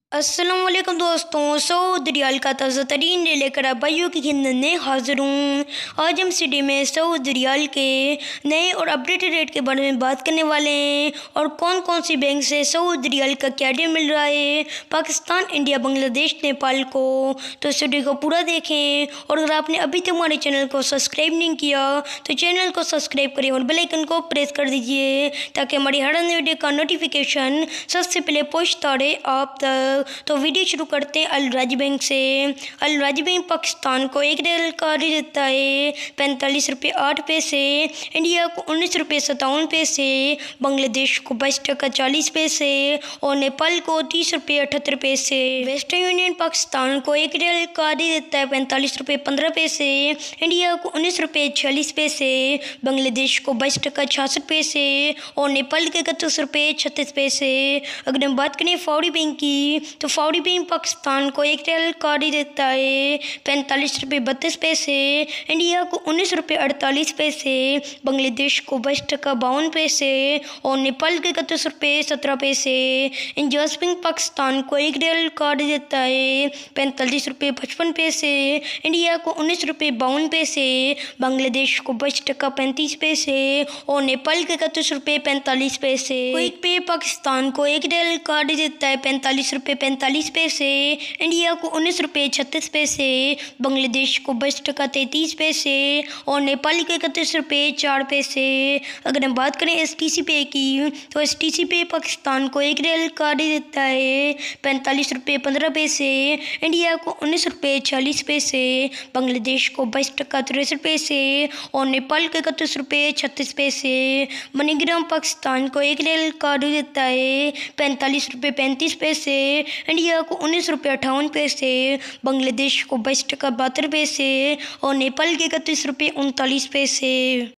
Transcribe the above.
अस्सलाम वालेकुम दोस्तों, सऊदी रियाल का ताज़ा तरीन लेकर आप भाइयों की खिदमत में हाज़िर हूँ। आज हम सिटी में सऊदी रियाल के नए और अपडेटेड रेट के बारे में बात करने वाले हैं और कौन कौन सी बैंक से सऊदी रियाल का क्या रेट मिल रहा है पाकिस्तान, इंडिया, बांग्लादेश, नेपाल को। तो इस वीडियो को पूरा देखें और अगर आपने अभी तक हमारे चैनल को सब्सक्राइब नहीं किया तो चैनल को सब्सक्राइब करें और बेल आइकन को प्रेस कर दीजिए ताकि हमारी हर नई वीडियो का नोटिफिकेशन सबसे पहले पहुँचता रहे आप तक। तो वीडियो शुरू करते हैं अल राजी बैंक से। अल राजी बैंक पाकिस्तान को एक रियाल का रेट देता है 45 रुपये 8 पैसे, इंडिया को 19 रुपये 57 पैसे, बांग्लादेश को 22 टका 40 पैसे और नेपाल को 30 रुपये 78 पैसे। वेस्टर्न यूनियन पाकिस्तान को एक रियाल का रेट देता है 45 रुपये 15 पैसे, इंडिया को 19 रुपये 46 पैसे, बांग्लादेश को 22 टका 66 पैसे और नेपाल के 31 रुपये 36 पैसे। अगर हम बात करें फौरी बैंक की तो फौरी बैंक पाकिस्तान को एक रियाल का रेट देता है 45 रुपये 32 पैसे, इंडिया को 19 रुपये 48 पैसे, बांग्लादेश को 22 टका 52 पैसे और नेपाल के 31 रुपये 17 पैसे। इंजाज बैंक पाकिस्तान को एक रियाल का रेट देता है 45 रुपये 55 पैसे, इंडिया को 19 रुपये 52 पैसे, बांग्लादेश को 22 टका 35 पैसे और नेपाल के 31 रुपये 45 पैसे। क्विक पे पाकिस्तान को एक रियाल का रेट देता है 45 रुपये 45 पैसे, इंडिया को 19 रुपये 36 पैसे, बांग्लादेश को 22 टका 33 पैसे और नेपाल के 31 रुपये 4 पैसे। अगर हम बात करें STC पे की तो STC पे पाकिस्तान को एक रियाल का रेट देता है 45 रुपये 15 पैसे, इंडिया को 19 रुपये 40 पैसे, बांग्लादेश को 22 टका 63 पैसे और नेपाल के 31 रुपये 36 पैसे। मनीग्राम पाकिस्तान को एक रियाल का रेट देता है 45 रुपये 35 पैसे, इंडिया को 19 रुपये 58 पैसे, बांग्लादेश को 22 टका 72 पैसे और नेपाल के 31 रुपये 39 पैसे।